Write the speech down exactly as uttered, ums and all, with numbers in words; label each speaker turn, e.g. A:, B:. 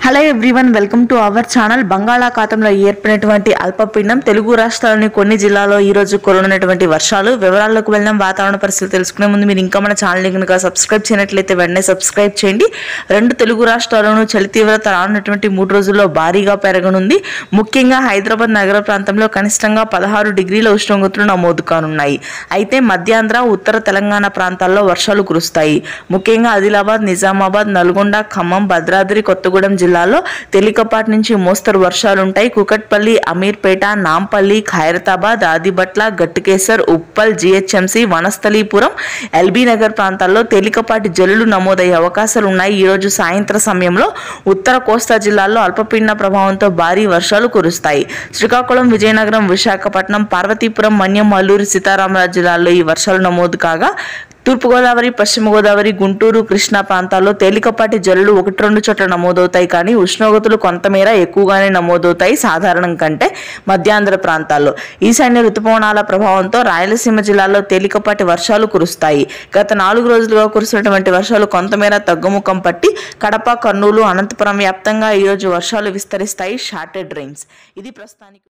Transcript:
A: Hello everyone, welcome to our channel. బంగాళాఖాతంలో ఏర్పడినటువంటి అల్పపీడనం తెలుగు రాష్ట్రాల్లోని కొన్ని జిల్లాల్లో ఈ రోజు కురనున్నటువంటి వర్షాలు. వివరాల్లోకి వెళ్దాం. వాతావరణ పరిస్థితులు తెలుసుకునే ముందు మీరు ఇంకా మన ఛానల్ని కనుక సబ్స్క్రైబ్ చేయనట్లయితే వెంటనే సబ్స్క్రైబ్ చేయండి. రెండు తెలుగు రాష్ట్రాల్లోనూ చలి తీవ్రత రానున్నటువంటి మూడు రోజుల్లో భారీగా పెరగనుంది. ముఖ్యంగా హైదరాబాద్ నగర ప్రాంతంలో కనిష్టంగా పదహారు డిగ్రీల ఉష్ణోగ్రతలు నమోదు కానున్నాయి. అయితే మధ్యాంధ్ర, ఉత్తర తెలంగాణ ప్రాంతాల్లో వర్షాలు కురుస్తాయి. ముఖ్యంగా ఆదిలాబాద్, నిజామాబాద్, నల్గొండ, ఖమ్మం, భద్రాద్రి కొత్తగూడెం జిల్లాలో తేలికపాటి నుంచి మోస్తరు వర్షాలుంటాయి. కుకట్పల్లి, అమీర్పేట, నాంపల్లి, ఖైరతాబాద్, ఆదిబట్ల, గట్టుకేసర్, ఉప్పల్, జిహెచ్ఎంసి, వనస్థలీపురం, ఎల్బీ నగర్ ప్రాంతాల్లో తేలికపాటి జల్లులు నమోదయ్యే అవకాశాలు ఉన్నాయి. ఈ రోజు సాయంత్ర సమయంలో ఉత్తర కోస్తా జిల్లాల్లో అల్పపీడన ప్రభావంతో భారీ వర్షాలు కురుస్తాయి. శ్రీకాకుళం, విజయనగరం, విశాఖపట్నం, పార్వతీపురం, మన్యం, అల్లూరి సీతారామరాజు జిల్లాల్లో ఈ వర్షాలు నమోదు కాగా, తూర్పుగోదావరి, పశ్చిమ గోదావరి, గుంటూరు, కృష్ణా ప్రాంతాల్లో తేలికపాటి జల్లులు ఒకటి రెండు చోట్ల నమోదవుతాయి. కానీ ఉష్ణోగ్రతలు కొంతమేర ఎక్కువగానే నమోదవుతాయి సాధారణం కంటే. మధ్యాంధ్ర ప్రాంతాల్లో ఈశాన్య రుతుపవనాల ప్రభావంతో రాయలసీమ జిల్లాల్లో తేలికపాటి వర్షాలు కురుస్తాయి. గత నాలుగు రోజులుగా కురుస్తున్నటువంటి వర్షాలు కొంతమేర తగ్గుముఖం పట్టి కడప, కర్నూలు, అనంతపురం వ్యాప్తంగా ఈరోజు వర్షాలు విస్తరిస్తాయి. Shorted rains. ఇది ప్రస్తుతానికి